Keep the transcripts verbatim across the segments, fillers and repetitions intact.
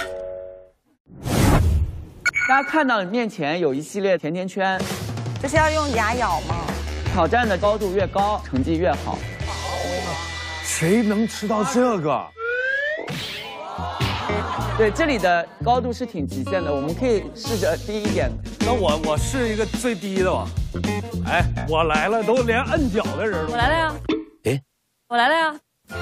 大家看到面前有一系列甜甜圈， 这是要用牙咬吗？ 挑战的高度越高，成绩越好。 谁能吃到这个？ 对，这里的高度是挺极限的，我们可以试着低一点。 那我我试一个最低的吧。哎，我来了，都连摁脚的人都。 我来了呀！ 哎， 我来了呀！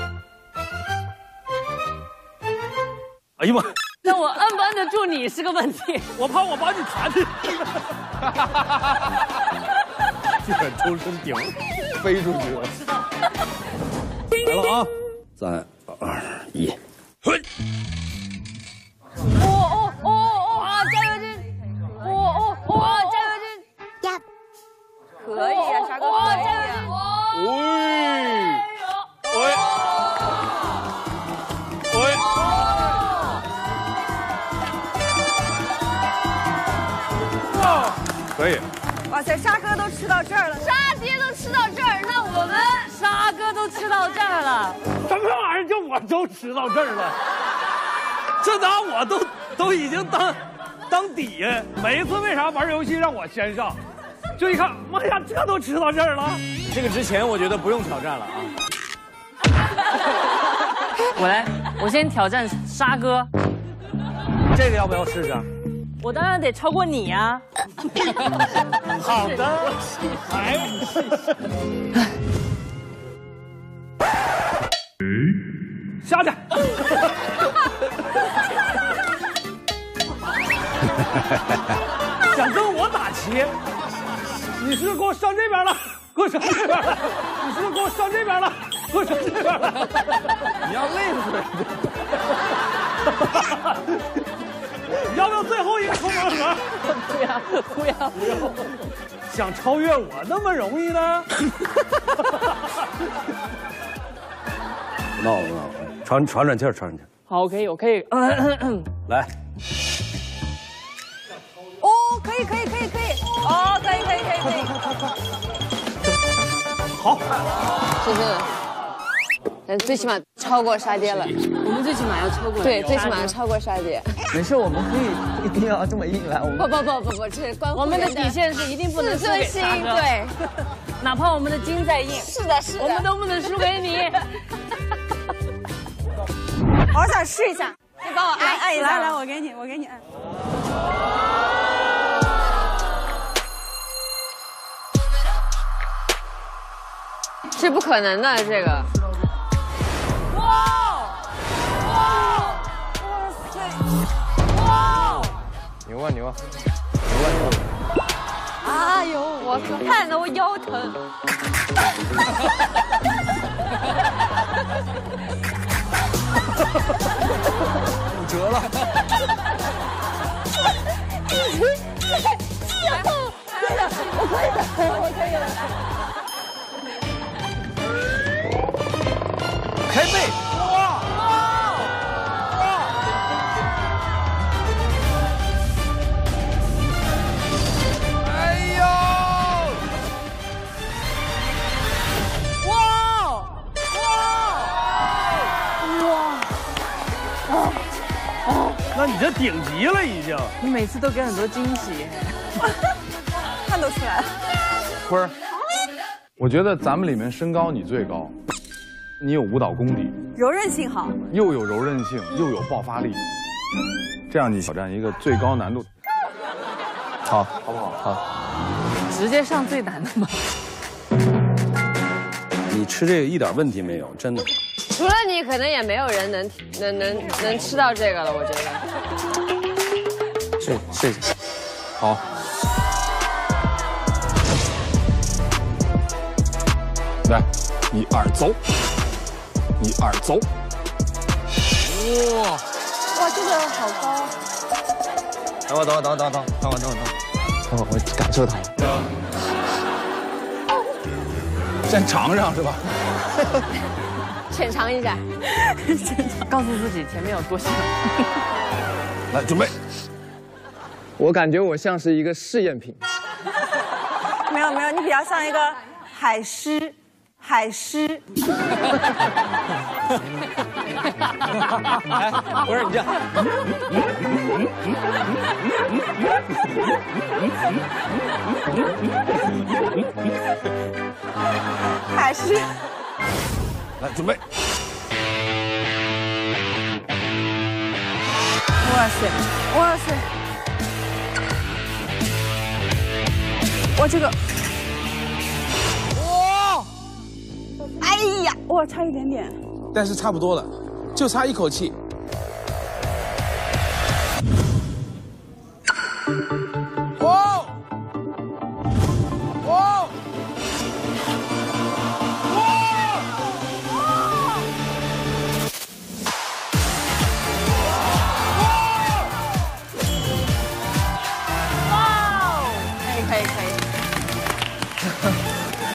哎呀妈！ 那我摁不摁得住你是个问题。 我怕我把你弹进去。这个周身顶飞出去了。来了啊！三二一，嘿！ 哦哦哦哦啊！加油劲！哦哦哦！加油劲！ 呀，可以啊，沙哥可以啊！ 喂喂喂！可以。 哇塞，沙哥都吃到这儿了， 沙爹都吃到这儿，那我们沙哥都吃到这儿了。 什么玩意儿？就我都吃到这儿了，这拿我都都已经当当底下。每一次为啥玩游戏让我先上？就一看，妈呀，这都吃到这儿了。这个之前我觉得不用挑战了啊。 我来，我先挑战沙哥。 这个要不要试试？ 我当然得超过你呀、啊。 好的，还下去。想跟我打棋？你是给我上这边了，给我上这边了。你是给我上这边了，给我上这边了。你要累死人！你要不要最后一个抽盲盒？ 不要不要不要！ 想超越我那么容易呢？闹不闹？喘喘喘气儿，喘喘气儿。 好，我可以，我可以。 来。 哦，可以可以可以可以，哦，可以可以可以可以。 好， 是真的。但最起码超过沙爹了。 我们最起码要超过。 对，最起码要超过沙爹。 没事，我们可以不一定要这么硬来。我们不不不不不，这是关乎我们的底线是一定不能输给沙哥， 对， 哪怕我们的筋再硬， 是的，是的， 我们都不能输给你。 好想试一下， 你帮我按按一下。 来来，我给你，我给你按。 是不可能的，这个。 哇哇哇塞！哇！ 牛啊牛啊！ 哎呦，我看得我腰疼。 骨折了。 真的，我可以的，我可以了。 开背！哇哇哇！哎呦！哇哇哇！那你这顶级了已经。 你每次都给很多惊喜， 看都出来了。 坤儿，我觉得咱们里面身高你最高。你有舞蹈功底， 柔韧性好， 又有柔韧性，又有爆发力，这样你挑战一个最高难度，好，好不好？好， 直接上最难的吗？ 你吃这个一点问题没有，真的。 除了你，可能也没有人能能能能吃到这个了，我觉得。 是是，好。来，一二走。一二走！哇哇，这个好高！ 等会等会等会等会等会等会等会等会，等会我感受它。 先尝尝是吧？ 浅尝一下， 告诉自己前面有多香。 来，准备。 我感觉我像是一个试验品。 没有没有，你比较像一个海狮。海狮， 哎，不是你这， 还是来准备。 哇塞，哇塞，我这个，哇，哎呀，哇，差一点点。 但是差不多了，就差一口气。